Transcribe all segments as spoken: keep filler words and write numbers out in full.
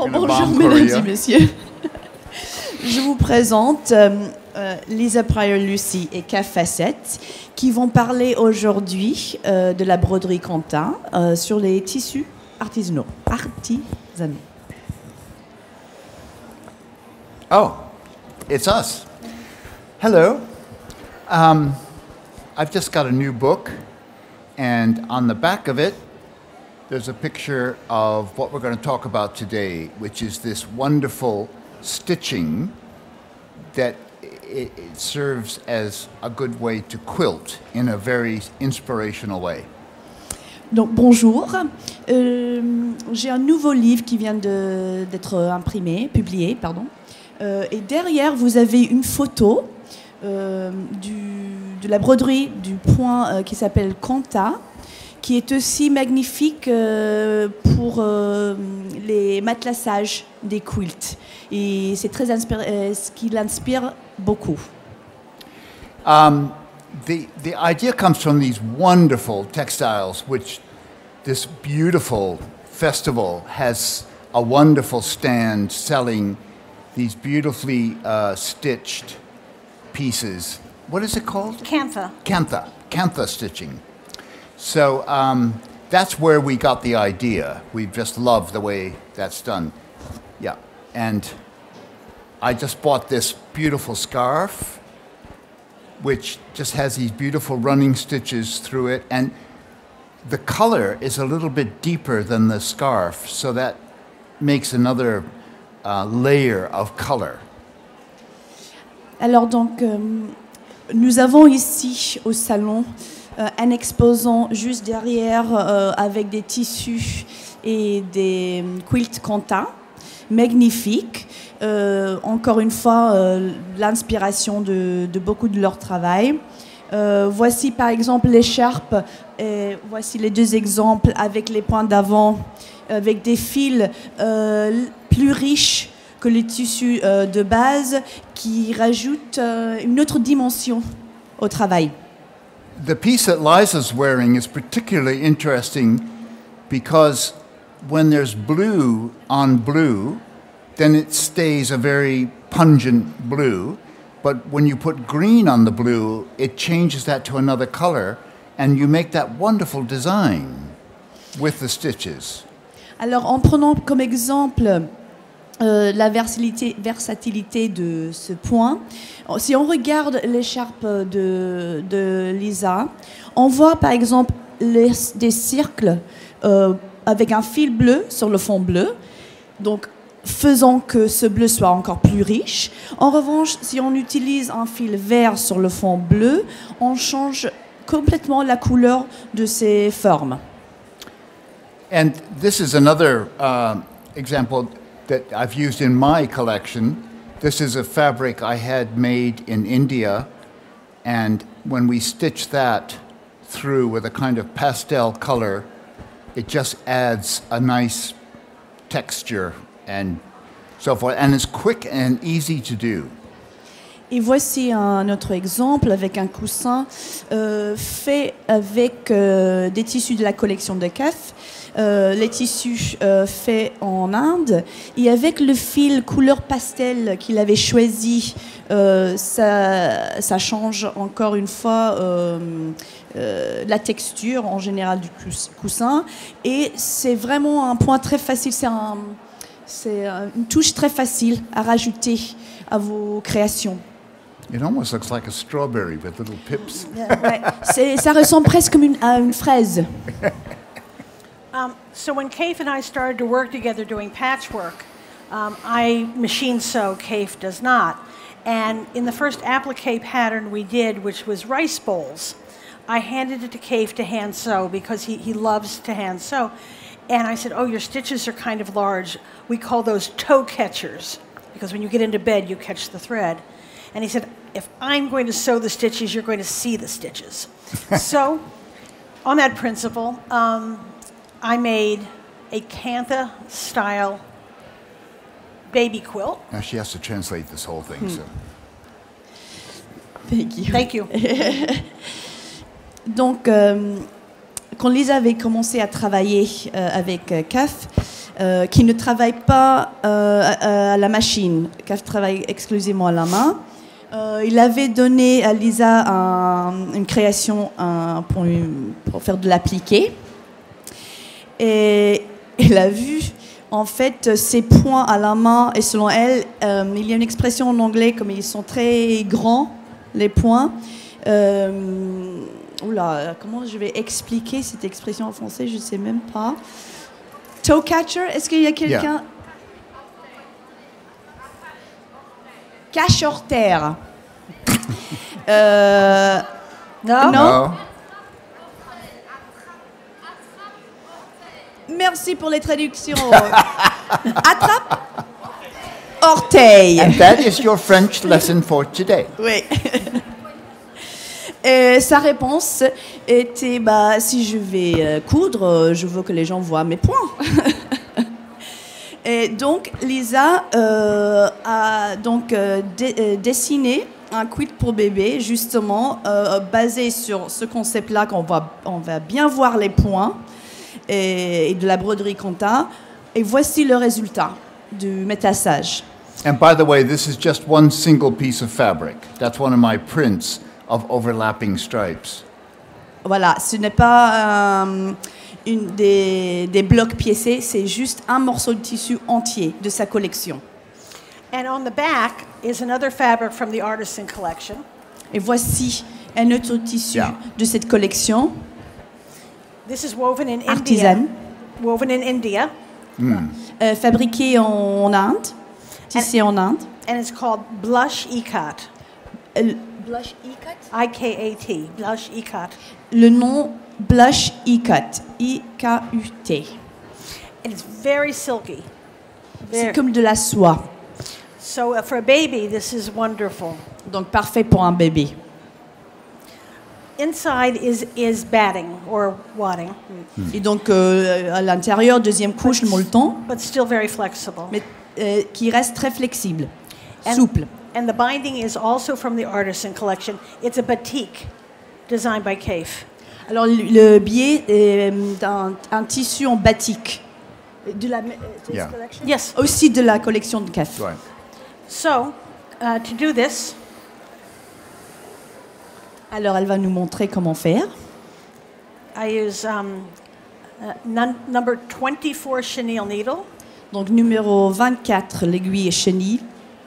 Alors bonjour mesdames et messieurs. Je vous présente euh, euh, Lisa Pryor-Lucy et Caf Facettes qui vont parler aujourd'hui euh, de la broderie Quentin euh, sur les tissus artisanaux. artisanaux. Oh, it's us. Hello. Um, I've just got a new book, and on the back of it, there's a picture of what we're going to talk about today, which is this wonderful stitching that it, it serves as a good way to quilt in a very inspirational way. Donc bonjour, euh, j'ai un nouveau livre qui vient de, d'être imprimé, publié, pardon. Euh, et derrière vous avez une photo euh, du, de la broderie du point euh, qui s'appelle Quentin, qui est aussi magnifique euh, pour euh, les matelassages des quilts. Et c'est très inspiré, euh, ce qui l'inspire beaucoup. Um, the, the idea comes from these wonderful textiles, which this beautiful festival has a wonderful stand selling these beautifully uh, stitched pieces. What is it called? Kantha. Kantha. Kantha stitching. So um, that's where we got the idea. We just love the way that's done. Yeah. And I just bought this beautiful scarf, which just has these beautiful running stitches through it. And the color is a little bit deeper than the scarf, so that makes another uh, layer of color. Alors donc, euh, nous avons ici au salon euh, un exposant juste derrière euh, avec des tissus et des quilts Quentin, magnifiques. Euh, encore une fois, euh, l'inspiration de, de beaucoup de leur travail. Euh, voici par exemple l'écharpe, et voici les deux exemples avec les points d'avant, avec des fils euh, plus riches que les tissus euh, de base qui rajoutent euh, une autre dimension au travail. The piece that Liza's wearing is particularly interesting because when there's blue on blue, then it stays a very pungent blue. But when you put green on the blue, it changes that to another color, and you make that wonderful design with the stitches. Alors, en prenant comme exemple euh, la versatilité, versatilité de ce point, si on regarde l'écharpe de, de Lisa, on voit par exemple les, des cercles euh, avec un fil bleu sur le fond bleu, donc faisant que ce bleu soit encore plus riche. En revanche, si on utilise un fil vert sur le fond bleu, on change complètement la couleur de ces formes. And this is another uh, example that I've used in my collection. This is a fabric I had made in India, and when we stitch that through with a kind of pastel color, it just adds a nice texture and so forth, and it's quick and easy to do. Et voici un autre exemple avec un coussin euh, fait avec euh, des tissus de la collection de Caf, euh, les tissus euh, faits en Inde, et avec le fil couleur pastel qu'il avait choisi, euh, ça, ça change encore une fois euh, euh, la texture en général du coussin, et c'est vraiment un point très facile, c'est un, c'est une touche très facile à rajouter à vos créations. It almost looks like a strawberry with little pips. Ouais, c'est, ça ressemble presque comme une, à une fraise. Um, so when Kaif and I started to work together doing patchwork, um, I machine sew, Kaif does not. And in the first applique pattern we did, which was rice bowls, I handed it to Kaif to hand sew because he, he loves to hand sew. And I said, oh, your stitches are kind of large. We call those toe catchers because when you get into bed, you catch the thread. And he said, if I'm going to sew the stitches, you're going to see the stitches. So, on that principle, um, I made a Kantha-style baby quilt. Now she has to translate this whole thing. Hmm. So. Thank you. Thank you. Donc, euh, quand Lisa avait commencé à travailler euh, avec euh, Caf, euh, qui ne travaille pas euh, à, à la machine, qui travaille exclusivement à la main. Euh, il avait donné à Lisa un, une création un, pour, une- pour faire de l'appliqué. Et elle a vu, en fait, ses points à la main. Et selon elle, euh, il y a une expression en anglais, comme ils sont très grands, les points. Euh, oula, comment je vais expliquer cette expression en français? Je ne sais même pas. Toe catcher, est-ce qu'il y a quelqu'un? Cache-orteil. euh, No? non. No. Merci pour les traductions. Attrape. Orteil. And that is your French lesson for today. Oui. Et sa réponse était bah, si je vais euh, coudre, euh, je veux que les gens voient mes points. Et donc, Lisa euh, a donc euh, dé- euh, dessiné un quid pour bébé, justement, euh, basé sur ce concept-là, qu'on va, on va bien voir les points et, et de la broderie Conta. Et voici le résultat du métassage. And by the way, this is just one single piece of fabric. That's one of my prints of overlapping stripes. Voilà, ce n'est pas euh, une des, des blocs piécés, c'est juste un morceau de tissu entier de sa collection. And on the back is another fabric from the Artisan collection. Et voici un autre tissu Yeah. de cette collection This is woven in artisane, India. Woven in India. euh, fabriquée en Inde, tissée en Inde. And it's called Blush Ikat. Euh, I K A T. Blush Ikat. Le nom Blush Ikat, I K U T. And it's very silky. C'est Very. comme de la soie, So uh, for a baby, this is wonderful. donc parfait pour un bébé. Inside is, is batting or wadding, Et donc euh, à l'intérieur, deuxième couche, le molleton, but still very flexible. mais euh, qui reste très flexible, And- souple. And the binding is also from the Artisan collection. It's a batik designed by Kaif. Alors le, le biais est euh, d'un un tissu en batik. De la, Yeah. Yes. aussi de la collection de Caf. Right. So uh, to do this, Alors elle va nous montrer comment faire. I use um, uh, num- number twenty-four chenille needle, Donc numéro vingt-quatre, l'aiguille chenille.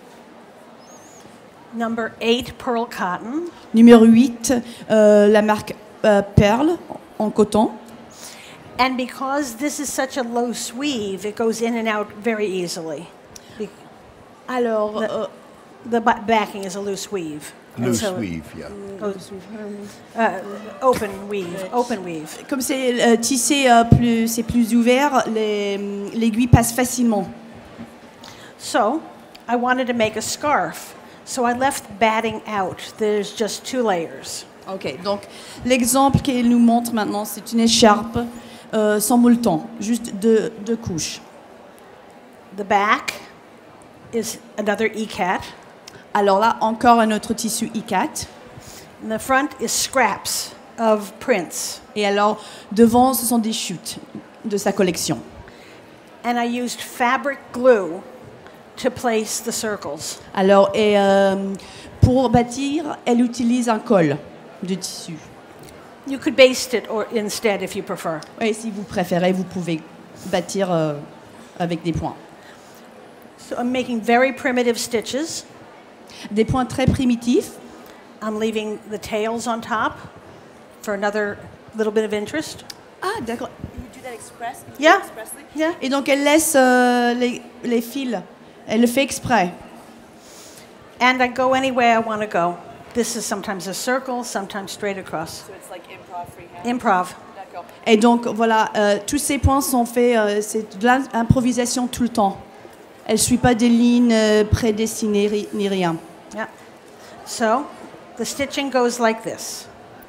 number eight pearl cotton, Numéro huit, euh, la marque euh, Pearl en coton. and because this is such a loose weave, it goes in and out very easily. Be- Alors, The- euh, The ba- backing is a loose weave. And Loose so it weave, yeah. goes- uh, open weave, open weave. comme c'est euh, tissé euh, plus, c'est plus ouvert, les- l'aiguille passe facilement. So I wanted to make a scarf, so I left batting out. There's just two layers. Ok, donc l'exemple qu'elle nous montre maintenant, c'est une écharpe euh, sans molleton, juste deux, deux couches. The back is another ikat, Alors là, encore un autre tissu ikat. and the front is scraps of prints. Et alors, devant, ce sont des chutes de sa collection. And I used fabric glue to place the circles. Alors, et, euh, pour bâtir, elle utilise un col de tissu. You could baste it or instead if you prefer. Et si vous préférez, vous pouvez bâtir euh, avec des points. So I'm making very primitive stitches. Des points très primitifs. I'm leaving the tails on top for another little bit of interest. Ah, d'accord. Yeah. Yeah. Et donc, elle laisse euh, les, les fils. Elle le fait exprès. And I go any way I want to go. This is sometimes a circle, sometimes straight across. So it's like improv freehand. Improv. D'accord. Et donc, voilà, euh, tous ces points sont faits, euh, c'est de l'improvisation tout le temps. Elle ne suit pas des lignes euh, prédestinées ri- ni rien. Yeah. So the stitching goes like this.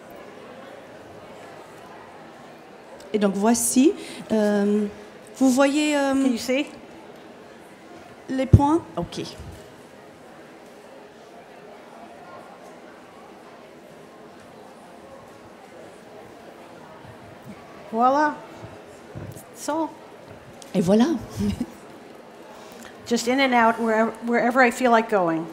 Et donc, voici. euh, vous voyez euh, Can you see? les points? Ok. Voila. That's all. Et voilà. Just in and out wherever, wherever I feel like going.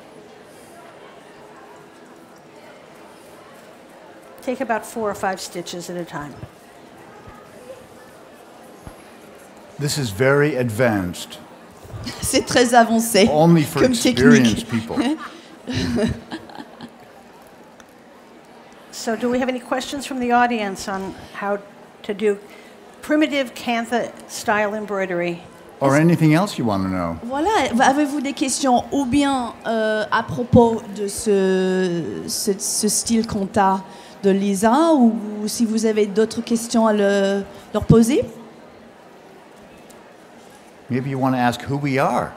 Take about four or five stitches at a time. This is very advanced. C'est très avancé. Only for comme experienced technique. people. So do we have any questions from the audience on how to do primitive Kantha style embroidery? Or anything else you want to know? Voilà, avez-vous des questions ou bien euh, à propos de ce, ce, ce style Kantha de Lisa, ou si vous avez d'autres questions à le, leur poser? Maybe you want to ask who we are.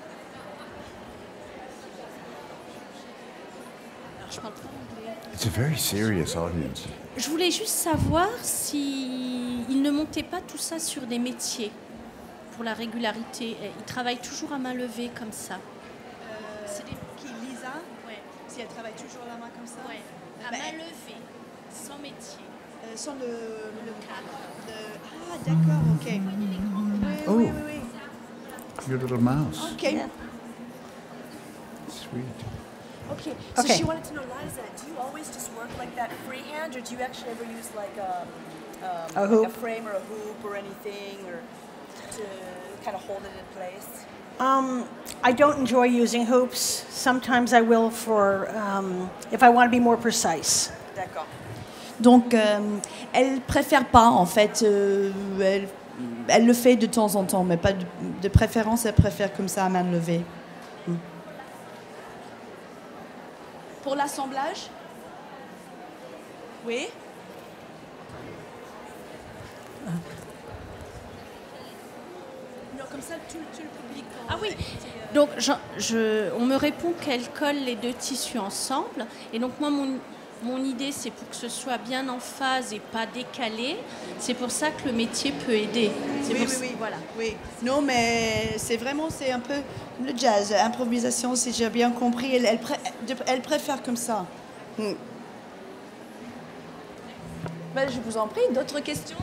It's a very serious audience. Je voulais juste savoir si ils ne montaient pas tout ça sur des métiers pour la régularité. Ils travaillent toujours à main levée comme ça. C'est qui, Lisa? Ouais. Si elle travaille toujours la main comme ça? Ouais. À Ben, main levée, sans métier. Euh, sans le, le cadre. de- Ah, d'accord, ok. Oui, Oh. oui, oui, oui. Your little mouse. Ok. Sweet. Okay. So Okay. she wanted to know, Liza, do you always just work like that freehand, or do you actually ever use like a, um, A like hoop? a frame or a hoop or anything, or to kind of hold it in place? Um, I don't enjoy using hoops. Sometimes I will for um, if I want to be more precise. D'accord. Donc, euh, elle préfère pas, en fait. euh, elle, elle le fait de temps en temps, mais pas de, de préférence. Elle préfère comme ça à main levée. Hmm. Pour l'assemblage? Oui. Non, comme ça, tout, tout le public. Ah oui. Donc je, je- on me répond qu'elle colle les deux tissus ensemble. Et donc moi, mon, mon idée, c'est pour que ce soit bien en phase et pas décalé. C'est pour ça que le métier peut aider. C'est Oui, pour oui, ça- oui. Voilà. Oui. Non, mais c'est vraiment, c'est un peu comme le jazz, improvisation, si j'ai bien compris. Elle, elle, pré- elle préfère comme ça. Hmm. Ben, je vous en prie, d'autres questions?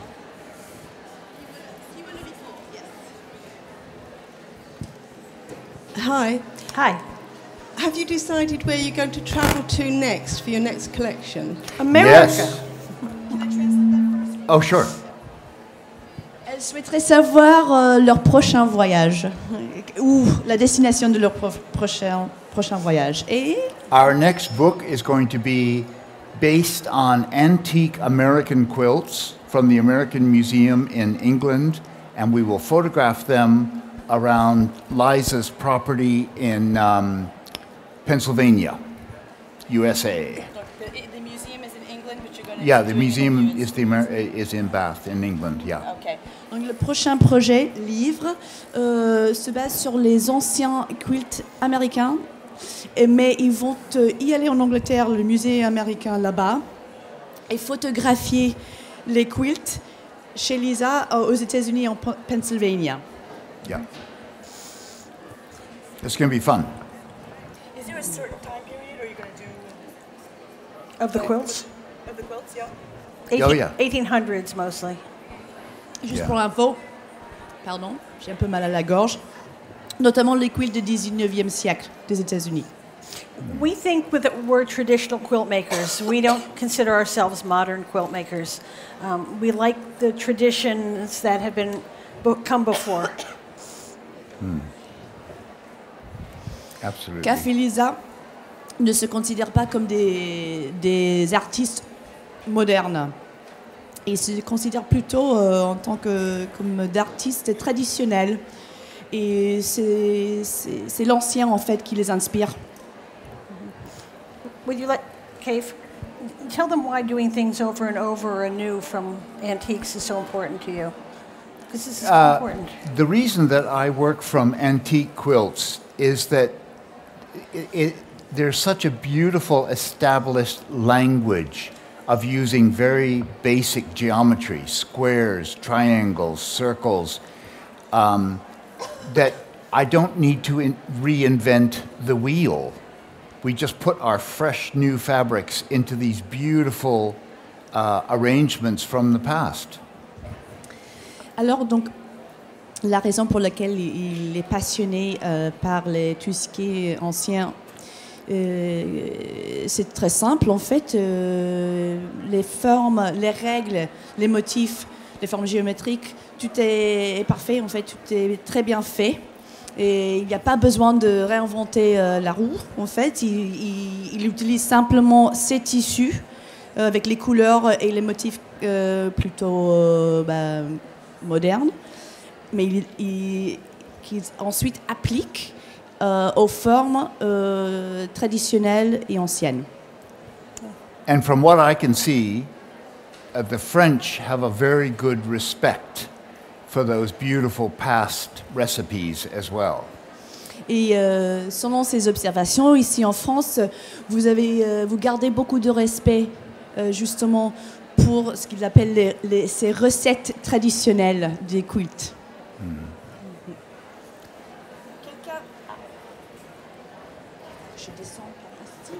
Hi. Hi, Have you decided where you're going to travel to next for your next collection? America. Yes. Oh, sure. Elle souhaiterait savoir euh, leur prochain voyage, ou la destination de leur pro- prochain, prochain voyage. Et Our next book is going to be based on antique American quilts from the American Museum in England, and we will photograph them around Liza's property in um, Pennsylvania, U S A. Look, the, the museum is in England, but you're going to Yeah, the museum is the Amer- is in Bath, in England. Yeah. Okay. donc, le prochain projet, livre, euh, se base sur les anciens quilts américains, et- mais ils vont euh, y aller en Angleterre, le musée américain là-bas, et photographier les quilts chez Lisa euh, aux États-Unis, en P- Pennsylvania. Yeah. It's going to be fun. Is there a certain time period, or are you going to do Of the quilts? of the quilts? Yeah. Oh, yeah. eighteen hundreds mostly. Juste Yeah. pour l'info, pardon, j'ai un peu mal à la gorge, notamment les quilts du dix-neuvième siècle des États-Unis. We think with that we're traditional quilt makers. We don't consider ourselves modern quilt makers. Um, we like the traditions that have been bo- come before. Absolutely. Caf et Lisa ne se considèrent pas comme des, des artistes modernes. Ils se considèrent plutôt euh, en tant que comme d'artistes traditionnels. Et c'est c'est- c'est l'ancien, en fait, qui les inspire. Would you let Cave tell them why doing things over and over anew from antiques is so important to you? Because this is Uh, important. The reason that I work from antique quilts is that it, it, there's such a beautiful established language of using very basic geometry, squares, triangles, circles, um, that I don't need to in- reinvent the wheel. We just put our fresh new fabrics into these beautiful uh, arrangements from the past. Alors, donc, la raison pour laquelle il, il est passionné euh, par les, tout ce qui est ancien, euh, c'est très simple. En fait, euh, les formes, les règles, les motifs, les formes géométriques, tout est, est parfait. En fait, tout est très bien fait. Et il n'y a pas besoin de réinventer euh, la roue. En fait, il, il, il utilise simplement ces tissus euh, avec les couleurs et les motifs euh, plutôt euh, bah, modernes, mais il, il, qu'il ensuite applique euh, aux formes euh, traditionnelles et anciennes. And from what I can see, uh, the French have a very good respect for those beautiful past recipes as well. Et euh, selon ces observations, ici en France, vous, avez, euh, vous gardez beaucoup de respect euh, justement pour ce qu'ils appellent les, les, ces recettes traditionnelles des cultes. Hmm. Quelqu'un. Je descends par ici.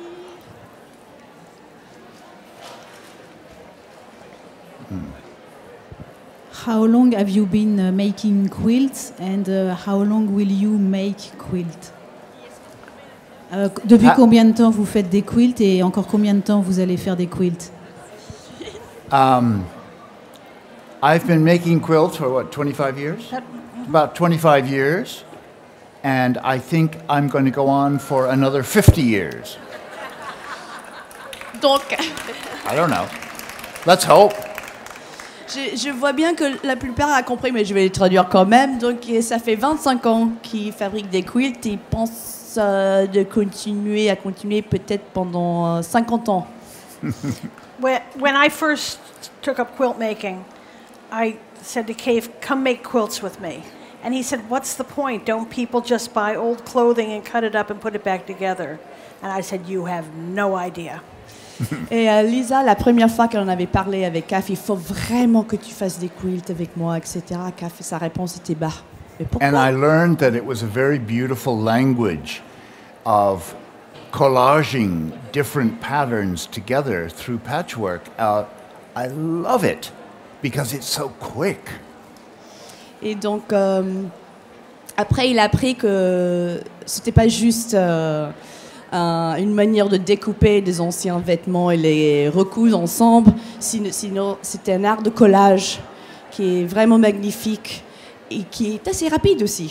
Hmm. How long have you been uh, making quilts, and uh, how long will you make quilt? Euh, depuis Ah. combien de temps vous faites des quilts, et encore combien de temps vous allez faire des quilts? Um, I've been making quilts for what, twenty-five years? About twenty-five years. And I think I'm going to go on for another fifty years. Donc, I don't know. Let's hope. je, je vois bien que la plupart a compris, mais je vais les traduire quand même. Donc, ça fait vingt-cinq ans qu'ils fabriquent des quilts et ils pensent euh, de continuer à continuer peut-être pendant euh, cinquante ans. When, when I first took up quilt making, I said to Cave, come make quilts with me. And he said, what's the point? Don't people just buy old clothing and cut it up and put it back together? And I said, you have no idea. Et euh, Lisa, la première fois qu'elle en avait parlé avec Caf, il faut vraiment que tu fasses des quilts avec moi, et cetera. Caf, sa réponse était bah. Mais pourquoi? And I learned that it was a very beautiful language of collaging different patterns together through patchwork. Uh, I love it because it's so quick. Et donc, euh, après, il a appris que c'était pas juste euh, un- une manière de découper des anciens vêtements et les recoudre ensemble, sino- sinon c'était un art de collage qui est vraiment magnifique et qui est assez rapide aussi.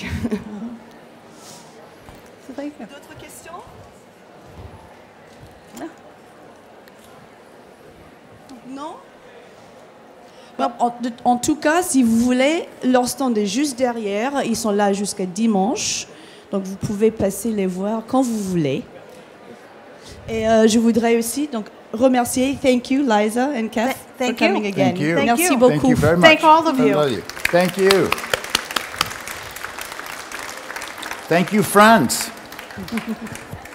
C'est vrai que- D'autres questions? Non? Bon, en, de- en tout cas, si vous voulez, leur stand est juste derrière. Ils sont là jusqu'à dimanche. Donc, vous pouvez passer les voir quand vous voulez. Et euh, je voudrais aussi donc, remercier, thank you, Liza and Kath, Th- thank for coming you. again. Thank you. Thank Merci you. beaucoup. Thank you very much. Thank all of I you. love you. Thank you. Thank you, France.